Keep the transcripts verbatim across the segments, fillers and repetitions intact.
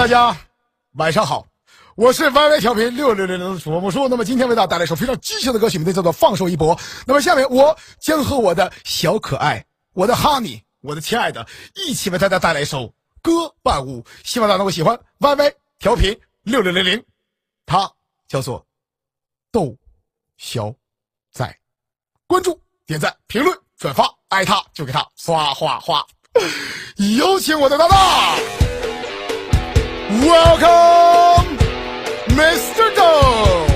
大家晚上好，我是 Y Y 调频六六零零的主播木叔。那么今天为大家带来一首非常激情的歌曲，名字叫做《放手一搏》。那么下面我将和我的小可爱、我的 Honey、我的亲爱的一起为大家带来一首歌伴舞，希望大家能够喜欢。Y Y 调频六六零零，它叫做窦小仔。关注、点赞、评论、转发，爱他就给他刷花花。有请我的搭档 ，Welcome Mister Dou。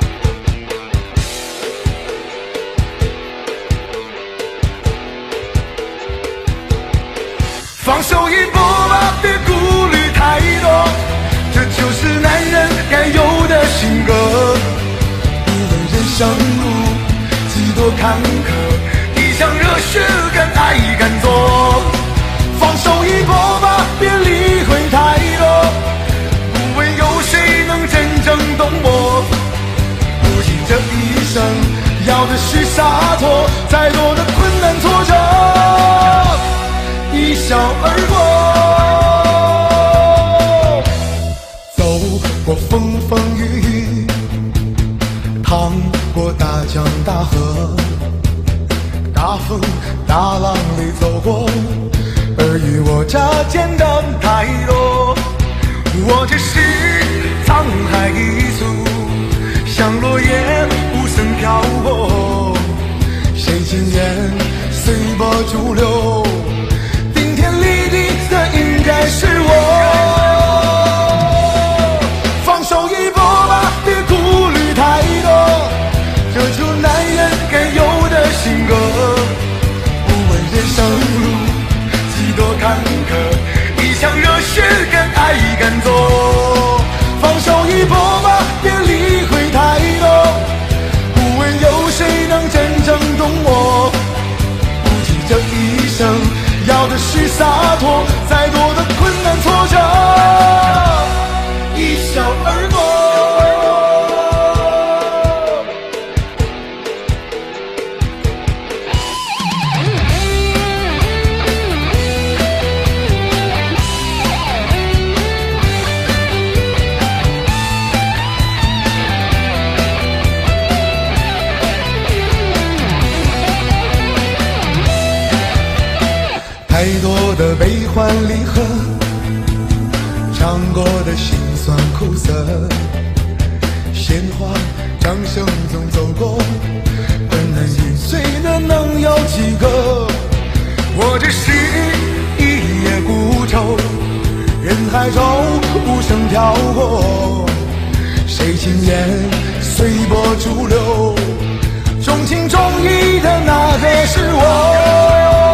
放手一搏吧，别顾虑太多，这就是男人该有的性格。无论人生路几多坎坷，一腔热血敢爱敢做。放手一搏吧，别理会太多，不问有谁能真正懂我。如今这一生要的是洒脱，再多的困难挫折一笑而过。走过风风雨雨，趟过大江大河，大风大浪里走过，尔虞我诈简单太多。我只是沧海一粟，像落叶无声漂泊，谁经验随波逐流，顶天立地的应该是我。放手一搏吧，别顾虑太多，这就男人该有的性格。不问人生路几多坎坷，一腔热血敢爱敢做。放手一搏吧，别理会太多，不问有谁能真正懂我。不计这一生要的是洒脱，再多的困难挫折一笑而过。太多的悲欢离合，尝过的辛酸苦涩，鲜花掌声中走过，困难与谁的能有几个？我只是一叶孤舟，人海中无声飘过，谁经验随波逐流，重情重义的那个是我。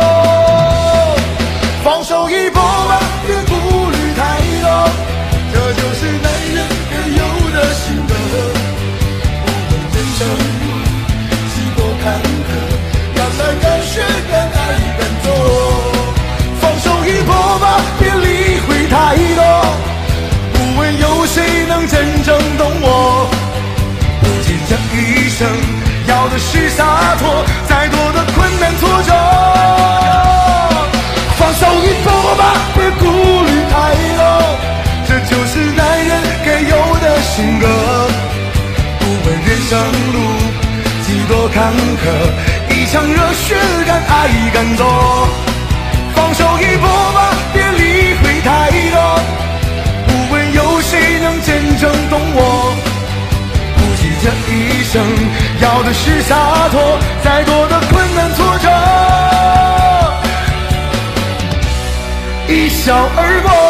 放手一搏吧，别顾虑太多，这就是男人该有的性格。不问人生路几多坎坷，敢爱敢学，敢爱敢做。放手一搏吧，别理会太多，不问有谁能真正懂我。如今这一生要的是洒脱，再多的困难挫折放手一搏吧，别顾虑太多，这就是男人该有的性格。不问人生路几多坎坷，一腔热血敢爱敢做。放手一搏吧，别理会太多，不问有谁能真正懂我。不计这一生要的是洒脱，再多的困难挫折一笑而过。